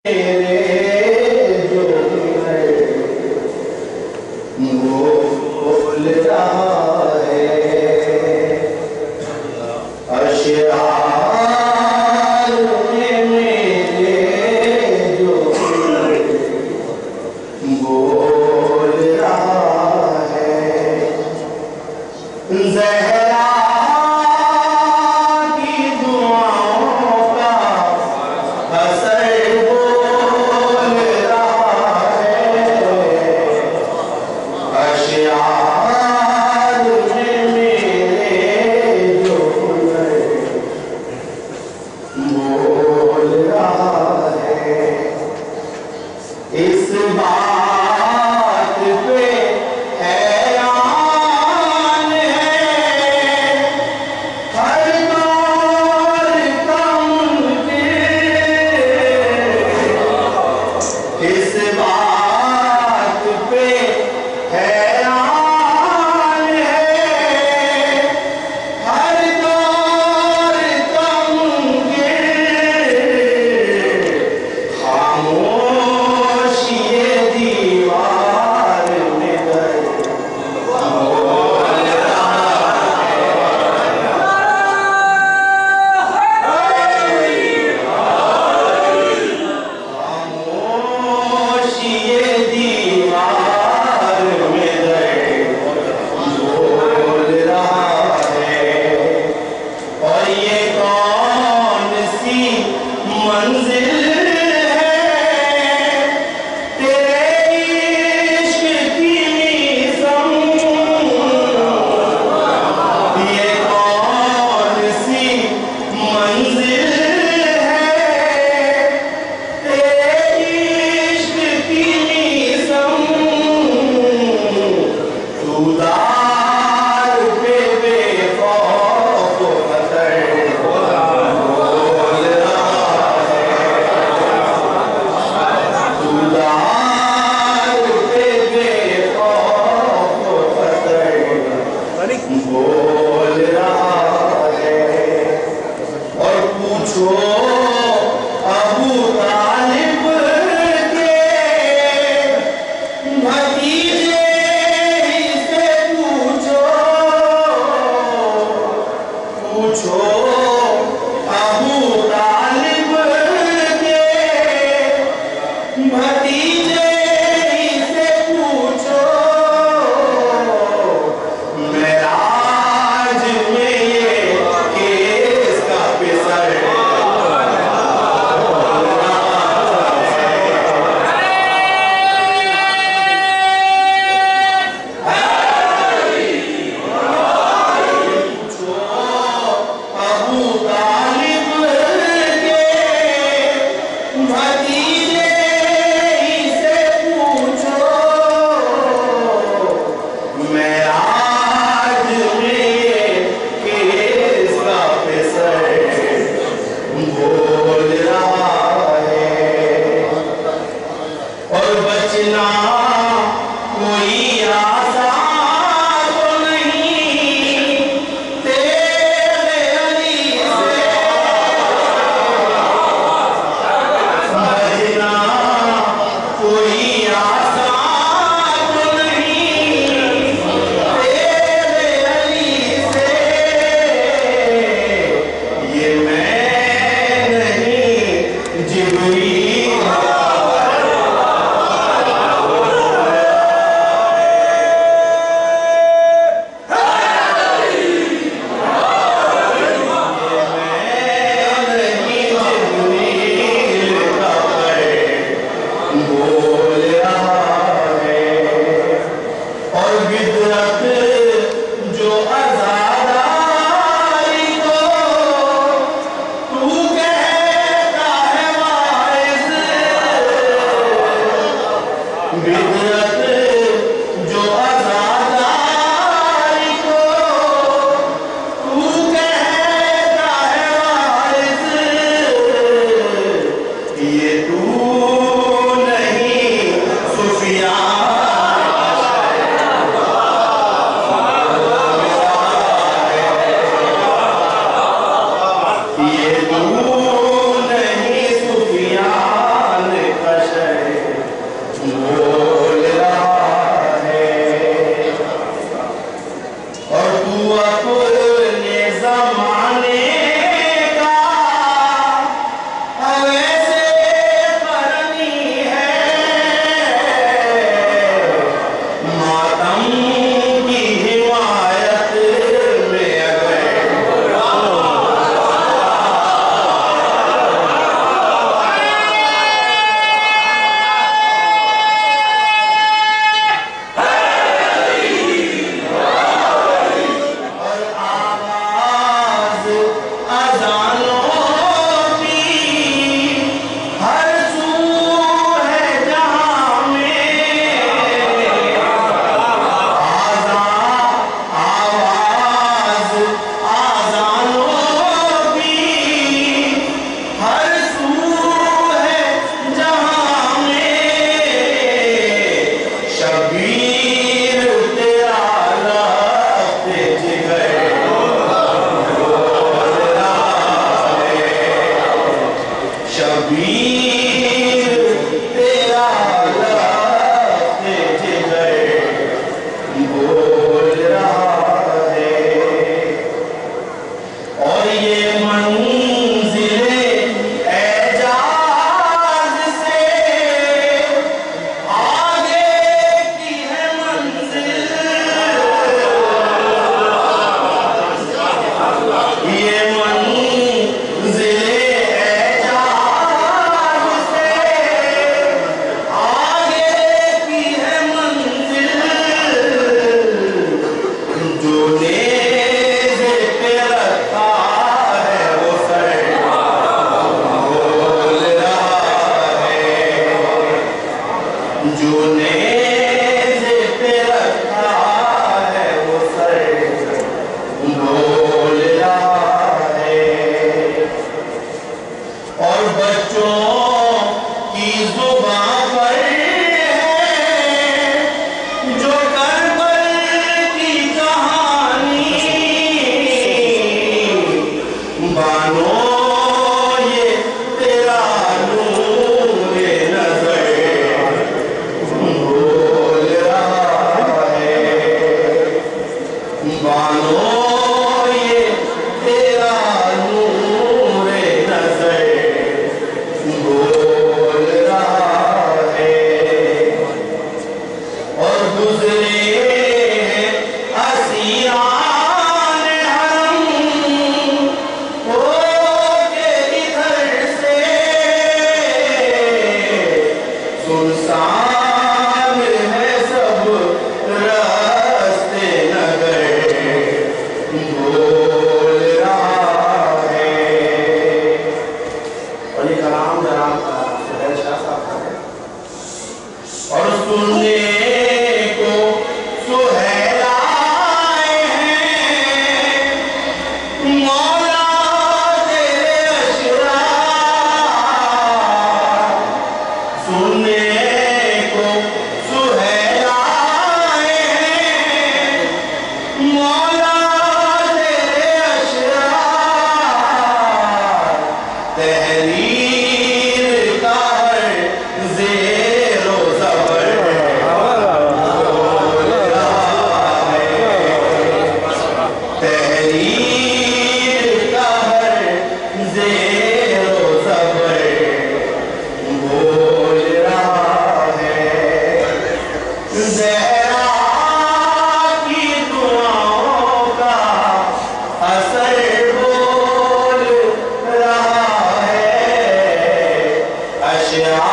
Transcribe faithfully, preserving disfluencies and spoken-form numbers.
بول رہا ہے اشعار میں میرے جو بول رہا ہے زہرا کی دعاؤں کا اثر بول جو نیزے پہ رکھا ہے وہ سر بول رہا ہے، اور بچوں کی زبان پر ہے جو کربل کی کہانی، بانو یہ تیرا نور نظر بول رہا ہے، بانو یہ تیرا نور نظر بول رہا ہے، اور گزرے اسیران حرم ہو کے ادھر سے، سنسان ہے سب راستے نگر بول رہا ہے۔ اور یہ کلام جناب سہیل شاہ صاحب کا ہے، اور سننے کو سہیل آئے ہیں مولا تیرے اشعار، سننے کو سہیل آئے ہیں مولا تیرے اشعار، تحریر کا ہر زیر و زبر بول رہا ہے، تحریر کا ہر زیر و زبر بول رہا ہے، زہرا کی دعاؤں کا اثر بول رہا ہے، اشعار